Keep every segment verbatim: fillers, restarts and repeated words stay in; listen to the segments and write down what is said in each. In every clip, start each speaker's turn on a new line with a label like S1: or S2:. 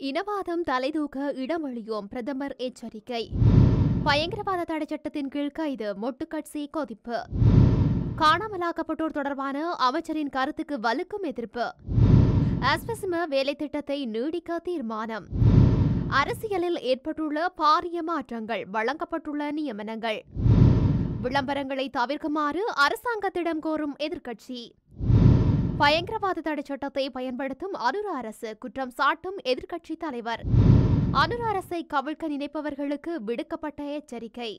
S1: இனவாதம் தலைதூக்க இடமளியோம் பிரதமர் எச்சரிக்கை. பயங்கரவாத தடை சட்டத்தின் கீழ் கைது மொட்டுக்கட்சி கொதிப்பு. காணாமலாக்கப்பட்டோர் தொடர்பான அமைச்சரின் கருத்துக்கு வலுக்கும் எதிர்ப்பு. அஸ்வசிம வேலை திட்டத்தை நீடிக்க தீர்மானம். அரசியலில் ஏற்பட்டுள்ள பாரிய மாற்றங்கள், வழங்கப்பட்டுள்ள நியமனங்கள். விளம்பரங்களை தவிர்க்குமாறு அரசாங்கத்திடம் கோரும் எதிர்க்கட்சி. பயங்கரவாத தடை சட்டத்தை பயன்படுத்தும் அனுர அரசு குற்றம் சாட்டும் எதிர்க்கட்சி தலைவர். அனுர அரசை கவிழ்க்க நினைப்பவர்களுக்கு விடுக்கப்பட்ட எச்சரிக்கை.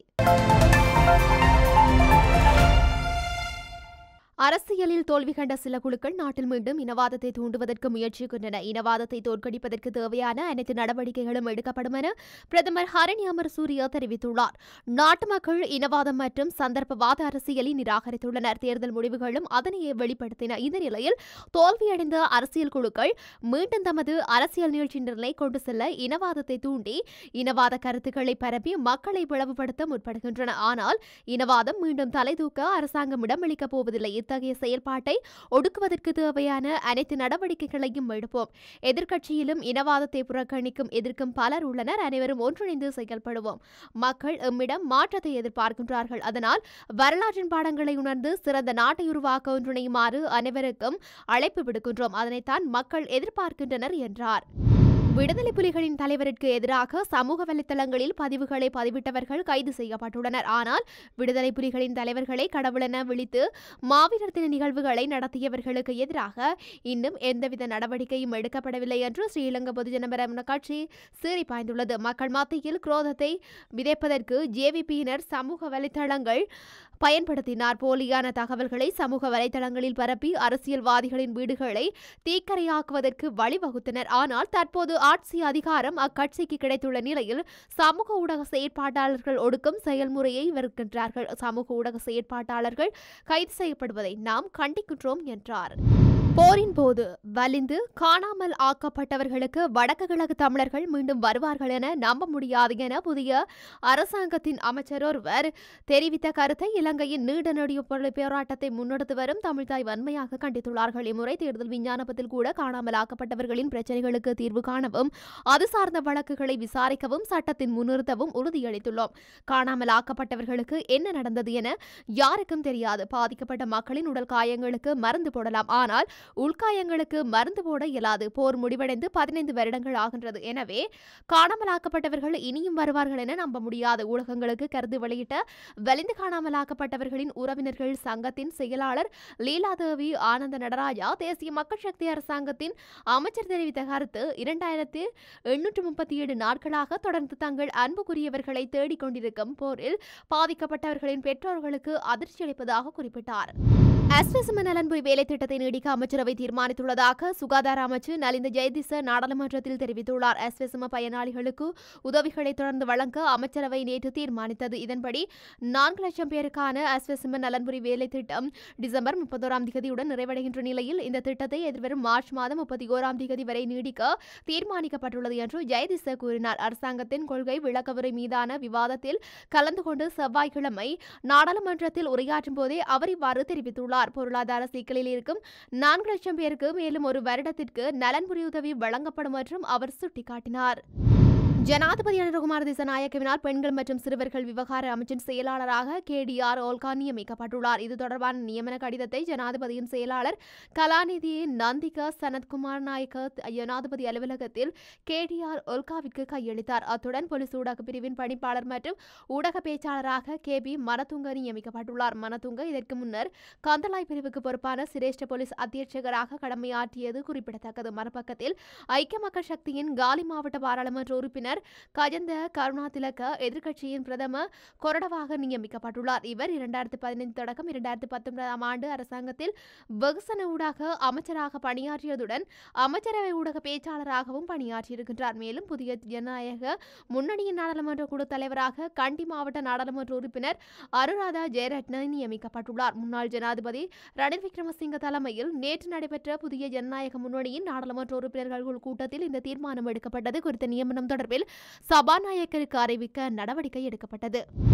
S1: அரசியலில் தோல்வி கண்ட சில குழுக்கள் நாட்டில் மீண்டும் இனவாதத்தை தூண்டுவதற்கு முயற்சிக்கின்றன. இனவாதத்தை தோற்கடிப்பதற்கு தேவையான அனைத்து நடவடிக்கைகளும் எடுக்கப்படும் என பிரதமர் ஹரணி அமரசூரிய தெரிவித்துள்ளார். நாட்டு மக்கள் இனவாதம் மற்றும் சந்தர்ப்பவாத அரசியலை நிராகரித்துள்ளனர். தேர்தல் முடிவுகளும் அதனையே வெளிப்படுத்தின. இந்த நிலையில் தோல்வியடைந்த அரசியல் குழுக்கள் மீண்டும் தமது அரசியல் நீட்சி நிலை கொண்டு செல்ல இனவாதத்தை தூண்டி இனவாத கருத்துக்களை பரப்பி மக்களை பிளவுபடுத்த முற்படுகின்றன. ஆனால் இனவாதம் மீண்டும் தலைதூக்க அரசாங்கம் இடமளிக்கப் போவதில்லை. இத்தகைய செயல்பாட்டை ஒடுக்குவதற்கு தேவையான அனைத்து நடவடிக்கைகளையும் எடுப்போம். எதிர்க்கட்சியிலும் இனவாதத்தை புறக்கணிக்கும் எதிர்க்கும் பலர் உள்ளனர். அனைவரும் ஒன்றிணைந்து செயல்படுவோம். மக்கள் எம்மிடம் மாற்றத்தை எதிர்பார்க்கின்றார்கள். அதனால் வரலாற்றின் பாடங்களை உணர்ந்து சிறந்த நாட்டை உருவாக்க ஒன்றிணையுமாறு அனைவருக்கும் அழைப்பு விடுக்கின்றோம். அதனைத்தான் மக்கள் எதிர்பார்க்கின்றனர் என்றார். விடுதலை புலிகளின் தலைவருக்கு எதிராக சமூக வலைதளங்களில் பதிவுகளை பதிவிட்டவர்கள் கைது செய்யப்பட்டுள்ளனர். ஆனால் விடுதலை புலிகளின் தலைவர்களை கடவுளென விழித்து மாவீரர் தின நிகழ்வுகளை நடத்தியவர்களுக்கு எதிராக இன்னும் எந்தவித நடவடிக்கையும் எடுக்கப்படவில்லை என்று ஸ்ரீலங்கா பொதுஜன பெரமுன கட்சி சீறி பாய்ந்துள்ளது. மக்கள் மத்தியில் குரோதத்தை விதைப்பதற்கு ஜேவிபியினர் சமூக வலைதளங்கள் பயன்படுத்தினார். போலியான தகவல்களை சமூக வலைதளங்களில் பரப்பி அரசியல்வாதிகளின் வீடுகளை தீக்கரையாக்குவதற்கு வழிவகுத்தனர். ஆனால் தற்போது ஆட்சி அதிகாரம் அக்கட்சிக்கு கிடைத்துள்ள நிலையில் சமூக ஊடக செயற்பாட்டாளர்கள் ஒடுக்கும் செயல்முறையை வெறுக்கின்றார்கள். சமூக ஊடக செயற்பாட்டாளர்கள் கைது செய்யப்படுவதை நாம் கண்டிக்கின்றோம் என்றார். போரின் போது வலிந்து காணாமல் ஆக்கப்பட்டவர்களுக்கு வடக்கு கிழக்கு தமிழர்கள் மீண்டும் வருவார்கள் என நம்ப முடியாது என புதிய அரசாங்கத்தின் அமைச்சர் ஒருவர் தெரிவித்த கருத்தை இலங்கையின் நீண்ட நெடிய போராட்டத்தை முன்னெடுத்து வரும் தமிழ்தாய் வன்மையாக கண்டித்துள்ளார்கள். இம்முறை தேர்தல் விஞ்ஞானத்தில் கூட காணாமல் ஆக்கப்பட்டவர்களின் பிரச்சினைகளுக்கு தீர்வு காணவும் அது சார்ந்த வழக்குகளை விசாரிக்கவும் சட்டத்தின் முன்னிறுத்தவும் உறுதியளித்துள்ளோம். காணாமல் ஆக்கப்பட்டவர்களுக்கு என்ன நடந்தது என யாருக்கும் தெரியாது. பாதிக்கப்பட்ட மக்களின் உடல் காயங்களுக்கு மருந்து போடலாம், ஆனால் உள்காயங்களுக்கு மருந்து போட இயலாது. போர் முடிவடைந்து பதினைந்து வருடங்கள் ஆகின்றது. எனவே காணாமலாக்கப்பட்டவர்கள் இனியும் வருவார்கள் என நம்ப முடியாது. ஊடகங்களுக்கு கருத்து வெளியிட்ட வலிந்து காணாமலாக்கப்பட்டவர்களின் உறவினர்கள் சங்கத்தின் செயலாளர் லீலாதேவி ஆனந்த நடராஜா தேசிய மக்கள் சக்தி அரசாங்கத்தின் அமைச்சர் தெரிவித்த கருத்து இரண்டாயிரத்தி எண்ணூற்று முப்பத்தி ஏழு நாட்களாக தொடர்ந்து தங்கள் அன்புக்குரியவர்களை தேடிக் கொண்டிருக்கும் போரில் பாதிக்கப்பட்டவர்களின் பெற்றோர்களுக்கு அதிர்ச்சி அளிப்பதாக குறிப்பிட்டார். அஸ்வசிம நலன்புரி வேலை திட்டத்தை நீடிக்க அமைச்சரவை தீர்மானித்துள்ளதாக சுகாதார அமைச்சர் நலிந்த ஜெயதிச நாடாளுமன்றத்தில் தெரிவித்துள்ளார். அஸ்வசிம பயனாளிகளுக்கு உதவிகளை தொடர்ந்து வழங்க அமைச்சரவை நேற்று தீர்மானித்தது. இதன்படி நான்கு லட்சம் பேருக்கான அஸ்வசிம நலன்புரி வேலை திட்டம் டிசம்பர் முப்பத்தோராம் தேதியுடன் நிறைவடைகின்ற நிலையில் இந்த திட்டத்தை எதிர்வரும் மார்ச் மாதம் முப்பத்தி ஓராம் தேதி வரை நீடிக்க தீர்மானிக்கப்பட்டுள்ளது என்று ஜெயதிச கூறினார். அரசாங்கத்தின் கொள்கை விளக்கவுரை மீதான விவாதத்தில் கலந்து கொண்டு செவ்வாய்க்கிழமை நாடாளுமன்றத்தில் உரையாற்றும் போதே அவர் இவ்வாறு தெரிவித்துள்ளார். பொருளாதார சிக்கலில் இருக்கும் நான்கு லட்சம் பேருக்கு மேலும் ஒரு வருடத்திற்கு நலன்புரி உதவி வழங்கப்படும் என்றும் அவர் சுட்டிக்காட்டினார். ஜனாதிபதி அனுரகுமார திசாநாயக்கவினால் பெண்கள் மற்றும் சிறுவர்கள் விவகார அமைச்சின் செயலாளராக கே டி ஆர் ஓல்கா நியமிக்கப்பட்டுள்ளார். இது தொடர்பான நியமன கடிதத்தை ஜனாதிபதியின் செயலாளர் கலாநிதி நந்திகா சனத்குமார் நாயக்க ஜனாதிபதி அலுவலகத்தில் கே டி ஆர் ஓல்காவிற்கு கையளித்தார். அத்துடன் போலீஸ் ஊடக பிரிவின் பணிப்பாளர் மற்றும் ஊடக பேச்சாளராக கே பி மனதுங்க நியமிக்கப்பட்டுள்ளார். மனதுங்க இதற்கு முன்னர் கந்தலாய் பிரிவுக்கு பொறுப்பான சிரேஷ்ட போலீஸ் அத்தியட்சகராக கடமையாற்றியது குறிப்பிடத்தக்கது. மறுபக்கத்தில் ஐக்கிய மக்கள் சக்தியின் காலி மாவட்ட பாராளுமன்ற உறுப்பினர் கஜந்த கருணாதிலக்க எதிர்க்கட்சியின் பிரதம கொறடவாக நியமிக்கப்பட்டுள்ளார். இவர் இரண்டாயிரத்தி பதினைந்து தொடக்கம் இரண்டாயிரத்தி பத்தொன்பதாம் ஆண்டு அரசாங்கத்தில் வெகுசன ஊடக அமைச்சராக பணியாற்றியதுடன் அமைச்சரவை ஊடக பேச்சாளராகவும் பணியாற்றியிருக்கின்றார். மேலும் புதிய ஜனநாயக முன்னணியின் நாடாளுமன்ற குழு தலைவராக கண்டி மாவட்ட நாடாளுமன்ற உறுப்பினர் அருராதா ஜெயரட்ன நியமிக்கப்பட்டுள்ளார். முன்னாள் ஜனாதிபதி ரணில் விக்ரமசிங்க தலைமையில் நேற்று நடைபெற்ற புதிய ஜனநாயக முன்னணியின் நாடாளுமன்ற உறுப்பினர்கள் கூட்டத்தில் இந்த தீர்மானம் எடுக்கப்பட்டது. குறித்த நியமனம் தொடர்பில் சபாநாயகருக்கு அறிவிக்க நடவடிக்கை எடுக்கப்பட்டது.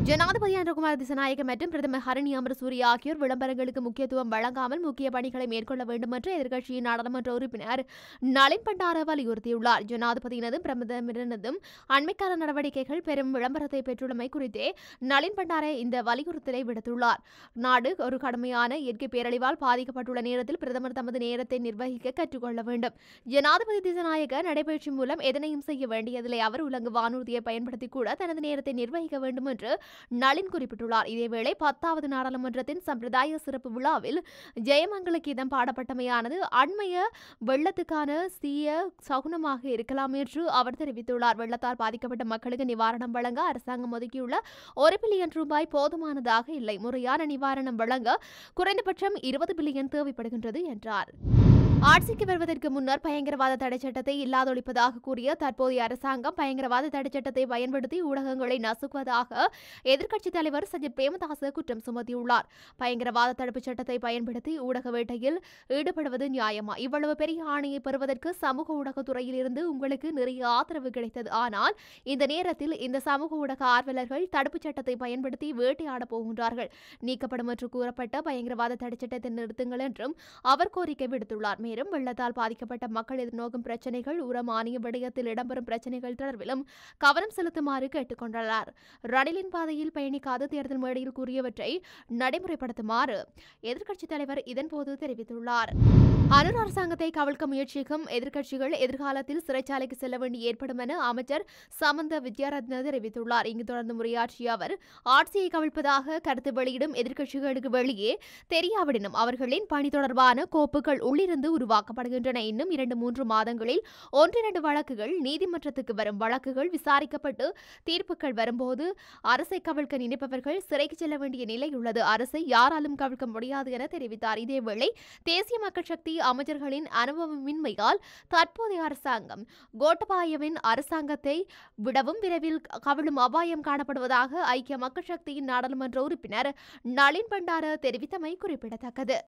S1: ஜனாதிபதி அனுரகுமார திசாநாயக்க மற்றும் பிரதமர் ஹரணி அமரசூரிய ஆகியோர் விளம்பரங்களுக்கு முக்கியத்துவம் வழங்காமல் முக்கிய பணிகளை மேற்கொள்ள வேண்டும் என்று எதிர்க்கட்சியின் நாடாளுமன்ற உறுப்பினர் நளின் பண்டார வலியுறுத்தியுள்ளார். ஜனாதிபதியினதும் பிரதமரினதும் அண்மைக்கால நடவடிக்கைகள் பெரும் விளம்பரத்தை பெற்றுள்ளமை குறித்தே நளின் பண்டார இந்த வலியுறுத்தலை விடுத்துள்ளார். நாடு ஒரு கடுமையான இயற்கை பேரழிவால் பாதிக்கப்பட்டுள்ள நேரத்தில் பிரதமர் தமது நேரத்தை நிர்வகிக்க கற்றுக்கொள்ள வேண்டும். ஜனாதிபதி திசாநாயக்க நடைபயிற்சி மூலம் எதனையும் செய்ய வேண்டியதில்லை. அவர் உலங்கு வானூர்தியை பயன்படுத்தி கூட தனது நேரத்தை நிர்வகிக்க வேண்டும் என்று நளின் குறிப்பிட்டுள்ளார். இதேவேளை பத்தாவது நாடாளுமன்றத்தின் சம்பிரதாய சிறப்பு விழாவில் ஜெயமங்கல கீதம் பாடப்பட்டமையானது அண்மைய வெள்ளத்துக்கான சீய சகுனமாக இருக்கலாம் என்று அவர் தெரிவித்துள்ளார். வெள்ளத்தால் பாதிக்கப்பட்ட மக்களுக்கு நிவாரணம் வழங்க அரசாங்கம் ஒதுக்கியுள்ள ஒரு பில்லியன் ரூபாய் போதுமானதாக இல்லை. முறையான நிவாரணம் வழங்க குறைந்தபட்சம் இருபது பில்லியன் தேவைப்படுகின்றது என்றார். ஆட்சிக்கு வருவதற்கு முன்னர் பயங்கரவாத தடைச் சட்டத்தை இல்லாதொழிப்பதாக கூறிய தற்போதைய அரசாங்கம் பயங்கரவாத தடைச் சட்டத்தை பயன்படுத்தி ஊடகங்களை நசுக்குவதாக எதிர்க்கட்சித் தலைவர் சஜித் பிரேமதாச குற்றம் சுமத்தியுள்ளார். பயங்கரவாத தடுப்புச் சட்டத்தை பயன்படுத்தி ஊடக வேட்டையில் ஈடுபடுவது நியாயமா? இவ்வளவு பெரிய ஆணையை பெறுவதற்கு சமூக ஊடகத்துறையில் இருந்து உங்களுக்கு நிறைய ஆதரவு கிடைத்தது. ஆனால் இந்த நேரத்தில் இந்த சமூக ஊடக ஆர்வலர்கள் தடுப்புச் சட்டத்தை பயன்படுத்தி வேட்டையாடப் போகின்றார்கள். நீக்கப்படும் என்று கூறப்பட்ட பயங்கரவாத தடைச் சட்டத்தை நிறுத்துங்கள் என்றும் அவர் கோரிக்கை விடுத்துள்ளார். மேலும் வெள்ளத்தால் பாதிக்கப்பட்ட மக்கள் எதிர்நோக்கும் பிரச்சினைகள் உர மானிய விடயத்தில் இடம்பெறும் பிரச்சினைகள் தொடர்பிலும் கவனம் செலுத்துமாறு கேட்டுக் கொண்டுள்ளார். ரணிலின் பாதையில் பயணிக்காத தேர்தல் மேடையில் கூறியவற்றை நடைமுறைப்படுத்துமாறு எதிர்க்கட்சித் தலைவர் இதன்போது தெரிவித்துள்ளார். அனுர் அரசாங்கத்தை கவிழ்க்க முயற்சிக்கும் எதிர்க்கட்சிகள் எதிர்காலத்தில் சிறைச்சாலைக்கு செல்ல வேண்டி ஏற்படும் என அமைச்சர் சமந்த வித்யாரத்ன தெரிவித்துள்ளார். இங்கு தொடர்ந்து உரையாற்றிய அவர் ஆட்சியை கவிழ்ப்பதாக கருத்து வெளியிடும் எதிர்க்கட்சிகளுக்கு வெளியே தெரியாவிடனும் அவர்களின் பணி தொடர்பான கோப்புகள் உள்ளிருந்து உருவாக்கப்படுகின்றன. இன்னும் இரண்டு மூன்று மாதங்களில் ஒன்றிரண்டு வழக்குகள் நீதிமன்றத்துக்கு வரும். வழக்குகள் விசாரிக்கப்பட்டு தீர்ப்புகள் வரும்போது அரசை கவிழ்க்க நினைப்பவர்கள் சிறைக்கு செல்ல வேண்டிய நிலை உள்ளது. அரசை யாராலும் கவிழ்க்க முடியாது என தெரிவித்தார். இதேவேளை தேசிய மக்கள் சக்தி அமைச்சர்களின் அனுபவமின்மையால் தற்போதைய அரசாங்கம் கோட்டபாயவின் அரசாங்கத்தை விடவும் விரைவில் கவிழும் அபாயம் காணப்படுவதாக ஐக்கிய மக்கள் சக்தியின் நாடாளுமன்ற உறுப்பினர் நளின் பண்டார தெரிவித்தமை குறிப்பிடத்தக்கது.